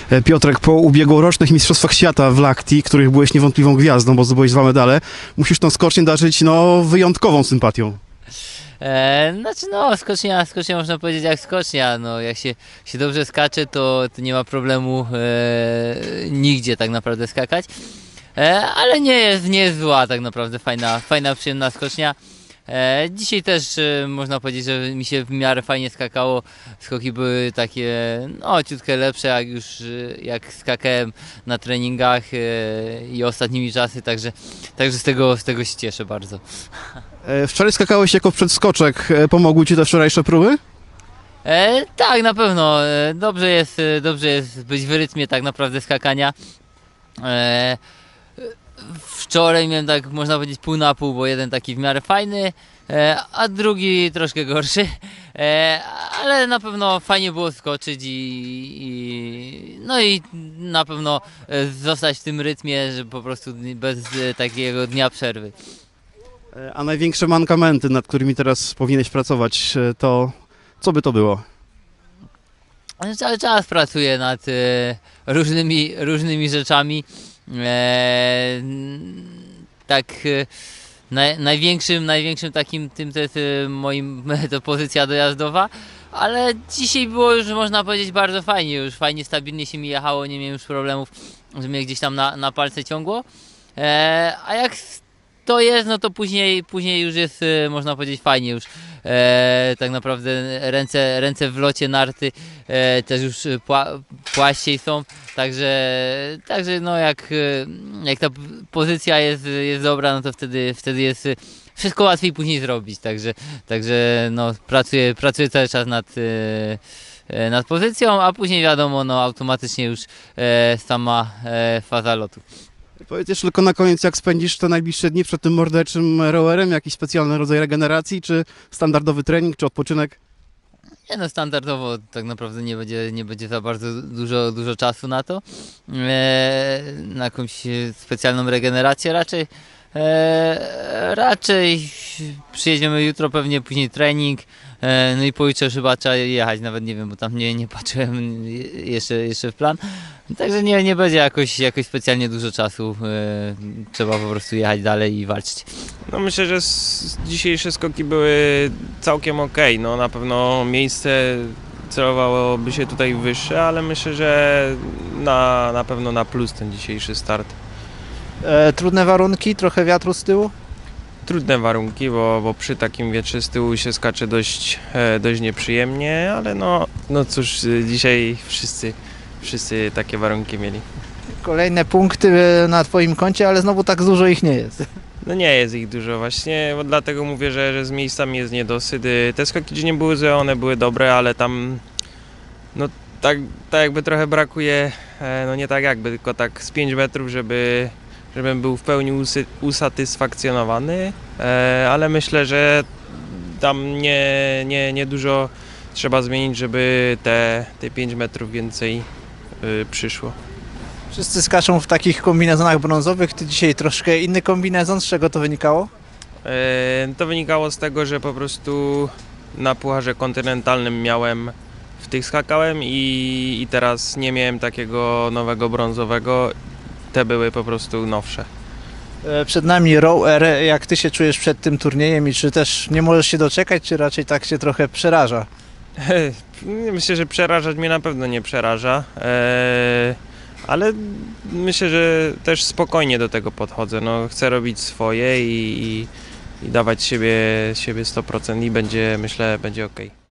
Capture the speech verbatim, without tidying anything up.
Piotrek, po ubiegłorocznych Mistrzostwach Świata w Lahti, których byłeś niewątpliwą gwiazdą, bo zdobyłeś dwa medale, musisz tą skocznię darzyć no, wyjątkową sympatią. E, znaczy no, skocznia, skocznia można powiedzieć jak skocznia, no jak się, się dobrze skacze, to, to nie ma problemu e, nigdzie tak naprawdę skakać, e, ale nie jest, nie jest zła tak naprawdę, fajna, fajna przyjemna skocznia. E, dzisiaj też e, można powiedzieć, że mi się w miarę fajnie skakało, skoki były takie no ciutkę lepsze jak już e, jak skakałem na treningach e, i ostatnimi czasy, także, także z, tego, z tego się cieszę bardzo. Wczoraj skakałeś jako przedskoczek. Pomogły ci te wczorajsze próby? E, tak, na pewno. E, dobrze jest, e, dobrze jest być w rytmie tak naprawdę skakania. E, wczoraj miałem tak, można powiedzieć, pół na pół, bo jeden taki w miarę fajny, e, a drugi troszkę gorszy. E, ale na pewno fajnie było skoczyć i, i no i na pewno e, zostać w tym rytmie, że po prostu bez e, takiego dnia przerwy. A największe mankamenty, nad którymi teraz powinieneś pracować, to co by to było? Cały czas pracuję nad e, różnymi, różnymi rzeczami. E, tak e, naj, największym, największym takim tym to jest e, moim to pozycja dojazdowa, ale dzisiaj było już można powiedzieć bardzo fajnie, już fajnie, stabilnie się mi jechało, nie miałem już problemów, że mnie gdzieś tam na, na palce ciągło. E, a jak to jest, no to później, później już jest, można powiedzieć, fajnie już. E, tak naprawdę ręce, ręce w locie, narty e, też już pła, płaściej są, także, także no jak, jak ta pozycja jest, jest dobra, no to wtedy, wtedy jest wszystko łatwiej później zrobić, także, także no pracuję, pracuję cały czas nad, e, nad pozycją, a później wiadomo, no automatycznie już e, sama e, faza lotu. Powiedz jeszcze tylko na koniec, jak spędzisz te najbliższe dni przed tym morderczym rowerem? Jakiś specjalny rodzaj regeneracji, czy standardowy trening, czy odpoczynek? Nie no, standardowo tak naprawdę nie będzie, nie będzie za bardzo dużo, dużo czasu na to. Eee, na jakąś specjalną regenerację raczej. Eee, raczej przyjedziemy jutro, pewnie później trening. Eee, no i pojutrze już chyba trzeba jechać, nawet nie wiem, bo tam nie, nie patrzyłem jeszcze, jeszcze w plan. Także nie, nie będzie jakoś, jakoś specjalnie dużo czasu. Eee, trzeba po prostu jechać dalej i walczyć. No myślę, że dzisiejsze skoki były całkiem ok. No na pewno miejsce celowałoby się tutaj wyższe, ale myślę, że na, na pewno na plus ten dzisiejszy start. E, trudne warunki, trochę wiatru z tyłu? Trudne warunki, bo, bo przy takim wietrze z tyłu się skacze dość, dość nieprzyjemnie, ale no, no cóż, dzisiaj wszyscy, wszyscy takie warunki mieli. Kolejne punkty na twoim koncie, ale znowu tak dużo ich nie jest. No nie jest ich dużo właśnie, bo dlatego mówię, że, że z miejscami jest niedosyt. Te skoki gdzie nie były złe, one były dobre, ale tam no tak, tak jakby trochę brakuje, no nie tak jakby, tylko tak z pięć metrów, żeby żebym był w pełni usy, usatysfakcjonowany, ale myślę, że tam nie, nie, nie dużo trzeba zmienić, żeby te, te pięć metrów więcej przyszło. Wszyscy skaczą w takich kombinezonach brązowych, ty dzisiaj troszkę inny kombinezon, z czego to wynikało? To wynikało z tego, że po prostu na pucharze kontynentalnym miałem, w tych skakałem i, i teraz nie miałem takiego nowego brązowego, te były po prostu nowsze. Przed nami Row Air, jak ty się czujesz przed tym turniejem i czy też nie możesz się doczekać, czy raczej tak się trochę przeraża? Myślę, że przerażać mnie na pewno nie przeraża. Ale myślę, że też spokojnie do tego podchodzę. No, chcę robić swoje i, i, i dawać siebie, siebie sto procent i będzie, myślę, będzie ok.